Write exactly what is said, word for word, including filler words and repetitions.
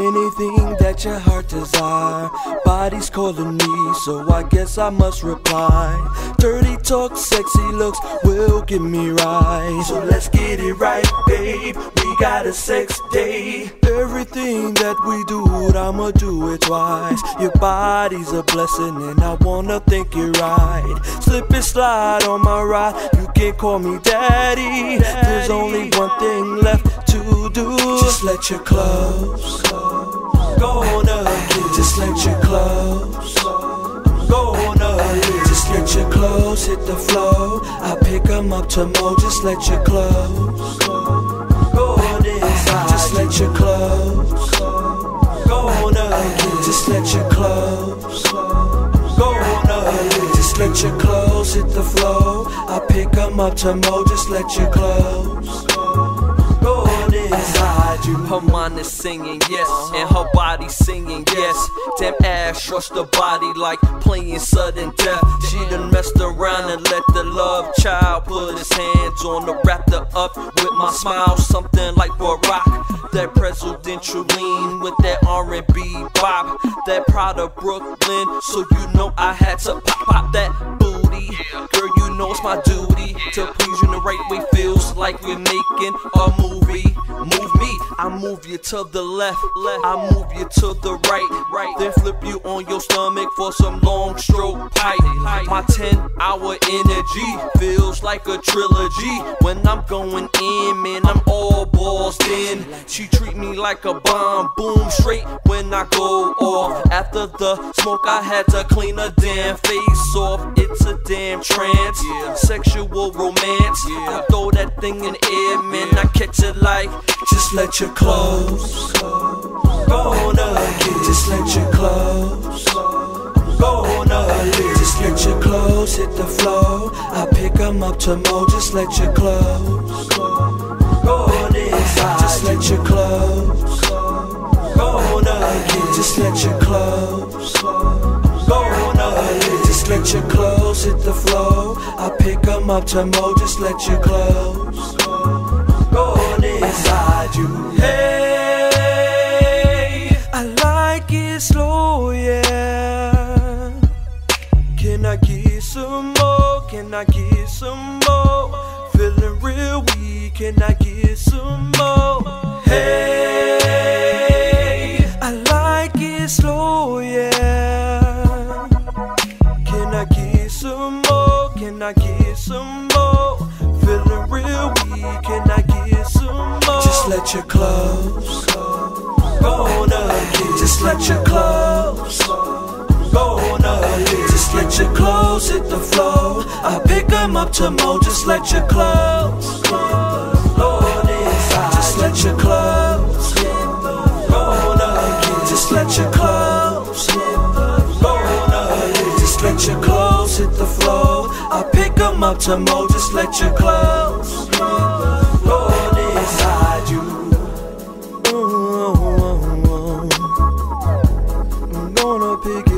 anything that your heart desire. Body's calling me, so I guess I must reply. Dirty talk, sexy looks will get me right. So let's get it right, babe. We got a sex day. Everything that we do, I'ma do it twice. Your body's a blessing and I wanna think it right. Slip and slide on my ride, you can call me daddy. There's only one thing left to do. Just let your clothes go on again. Just let your clothes go on again. Just let your clothes hit the floor. I pick them up tomorrow. Just let your clothes go on inside. Just let your clothes go on again. Just let your clothes go on again. Just let your clothes hit the floor. I pick them up tomorrow. Just let your clothes go on inside you. Her mind is singing, yes, and her body singing, yes. Damn ass, trust the body like playing sudden death. She done messed around and let the love child put his hands on her, wrapped her up with my smile, something like Barack. That presidential lean with that R and B bop, that Pride of Brooklyn, so you know I had to pop pop that booty. Girl, you know it's my duty to please you in the right way. Feels like we're making a movie. Move me, I move you to the left, left. I move you to the right, right. Then flip you on your stomach for some long stroke pipe. My ten hour energy feels like a trilogy. When I'm going in, man, I'm all balls in. She treat me like a bomb, boom, straight when I go off. After the smoke, I had to clean a damn face off. It's a damn trance, yeah. Sexual romance, yeah. I throw that thing in the air, man, I catch it like. Just let your clothes go on again. Just let your clothes go on again. Just let your clothes hit the floor. I pick them up tomorrow. Just let your clothes go on inside. Just let your clothes go on again. Just let your clothes go on again. Just let your clothes hit the floor. I pick them up tomorrow. Just let your clothes go on inside you. Hey, I like it slow, yeah. Can I get some more? Can I get some more? Feeling real weak, can I get some more? Hey, I like it slow, yeah. Can I get some more? Can I get some more? Feeling real weak, can I get some more? Just let your clothes go on again. Just let your clothes go on again. Just let your clothes hit the floor. I pick them up tomorrow. Just let your clothes go on inside. Just let your clothes go on again. Just let your clothes go on again. Just let your clothes hit the floor. I pick them up tomorrow. Just let your clothes go on inside you. I'm gonna pick